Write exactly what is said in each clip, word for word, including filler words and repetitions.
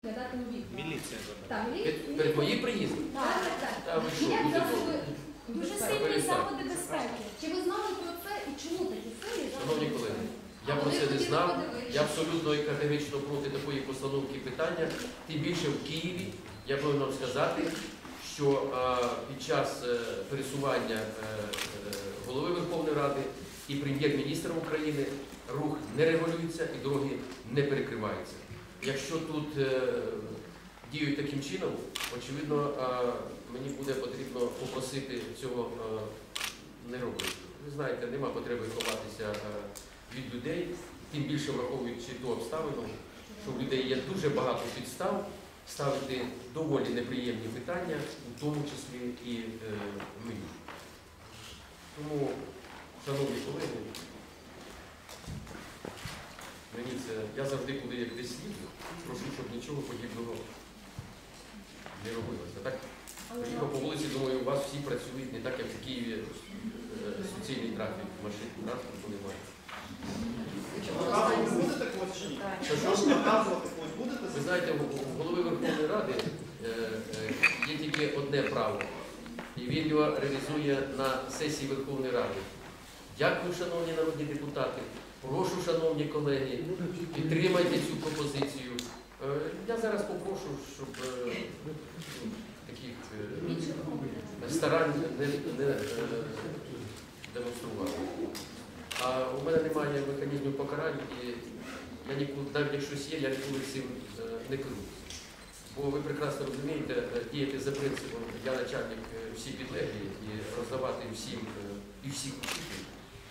Дати нові. Міліція Так, міліція. Перед моїм приїздом? Так, так, Та так. ви що, Є люди засоби. добрі. Дуже Так, сильні перестань. заходи безпеки. Чи ви знали про це і чому такі сильні заходи Шановні безпеки? колеги, я А про вони це не хотіли знав. подивитися. Я абсолютно і категорично проти такої постановки питання. Тим більше в Києві, я повинен вам сказати, що а, під час е, пересування е, е, голови Верховної Ради і прем'єр-міністра України рух не регулюється і дороги не перекриваються. Якщо тут е, діють таким чином, очевидно, а, мені буде потрібно попросити цього а, не робити. Ви знаєте, нема потреби ховатися а, від людей, тим більше враховуючи ту обставину, що в людей є дуже багато підстав ставити доволі неприємні питання, у тому числі і е, мені. Тому, шановні колеги, мені це, я завжди, коли як десь їду, прошу, щоб нічого подібного не робилося. Так, приїхав по вулиці, думаю, у вас всі працюють не так, як в Києві е, суцільний трафік, машин, транспорту немає. Наказувати будете когось чи ні? Що, що? Наказувати когось будете? Ви знаєте, у голови Верховної Ради е, е, є тільки одне право, і він його реалізує на сесії Верховної Ради. Дякую, шановні народні депутати. Прошу, шановні колеги, підтримайте цю пропозицію. Е, я зараз попрошу, щоб е, ну, таких е, старань не, не е, демонстрували. А у мене немає механізмів покарань, і я ніколи, навіть якщо є, я ніколи цим е, не керуюся. Бо ви прекрасно розумієте, е, діяти за принципом «я начальник, е, всі підлеглі» і роздавати всім е, і всіх учителів.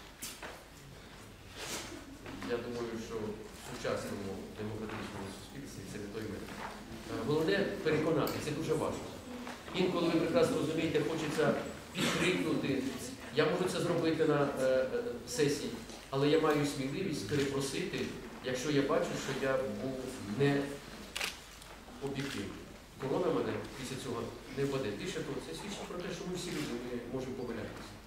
Я думаю, що в сучасному демократичному суспільстві це не той метод. Е, Головне переконати, це дуже важко. Інколи ви прекрасно розумієте, хочеться підкрикнути. Я можу це зробити на е, е, сесії, але я маю сміливість перепросити, якщо я бачу, що я був не об'єктивний. Корона мене після цього не впаде. Більше того, це свідчить про те, що ми всі люди, ми можемо помилятися.